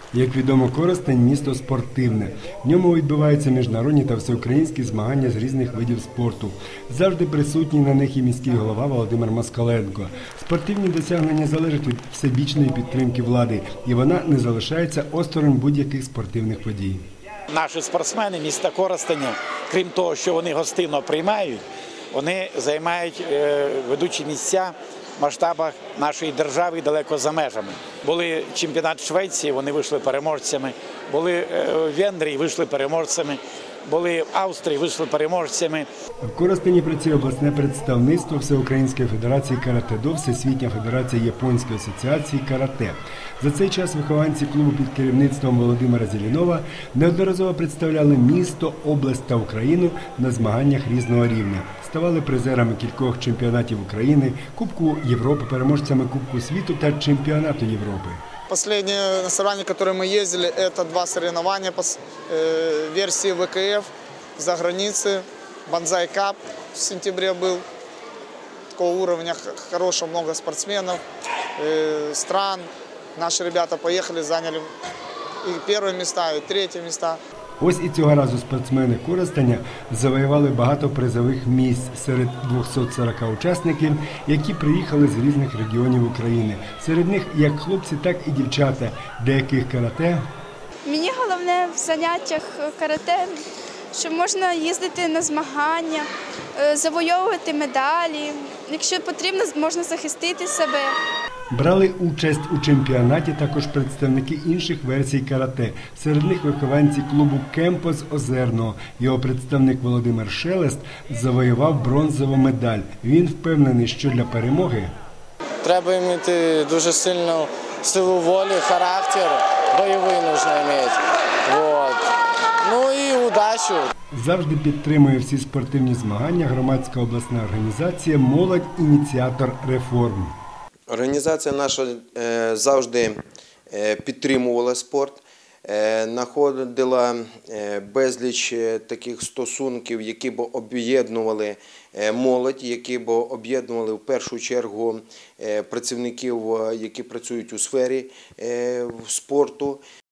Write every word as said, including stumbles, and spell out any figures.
Як відомо, Коростень – місто спортивне. В ньому відбуваються міжнародні та всеукраїнські змагання з різних видів спорту. Завжди присутній на них і міський голова Володимир Москаленко. Спортивні досягнення залежать від всебічної підтримки влади, і вона не залишається осторонь будь-яких спортивних подій. Наші спортсмени міста Коростеня, крім того, що вони гостинно приймають, вони займають ведучі місця в масштабах нашої держави далеко за межами. Були чемпіонат Швеції, вони вийшли переможцями, були в Венгрії, вийшли переможцями, були в Австрії, вийшли переможцями. В Коростені працює обласне представництво Всеукраїнської федерації карате-до, Всесвітня федерація Японської асоціації карате. За цей час вихованці клубу під керівництвом Володимира Зеленова неодноразово представляли місто, область та Україну на змаганнях різного рівня. Ставали призерами кількох чемпіонатів України, Кубку Європи, переможцями Кубку світу та чемпіонату Європи. Последние на соревнования, которые мы ездили, это два соревнования по версии вэ ка эф за границей. Банзай Кап в сентябре был. Такого уровня хорошего, много спортсменов, стран. Наши ребята поехали, заняли и первые места, и третьи места. Ось і цього разу спортсмени Коростеня завоювали багато призових місць серед двохсот сорока учасників, які приїхали з різних регіонів України. Серед них як хлопці, так і дівчата, деяких карате. Мені головне в заняттях карате, що можна їздити на змагання, завойовувати медалі. Якщо потрібно, можна захистити себе. Брали участь у чемпіонаті також представники інших версій карате. Серед них вихованці клубу «Кемпо» з Озерного. Його представник Володимир Шелест завоював бронзову медаль. Він впевнений, що для перемоги треба мати дуже сильну силу волі, характер, бойовий потрібно мати. Вот. Ну і удачу. Завжди підтримує всі спортивні змагання громадська обласна організація «Молодь-ініціатор реформ». Організація наша завжди підтримувала спорт, знаходила безліч таких стосунків, які б об'єднували молодь, які б об'єднували в першу чергу працівників, які працюють у сфері спорту.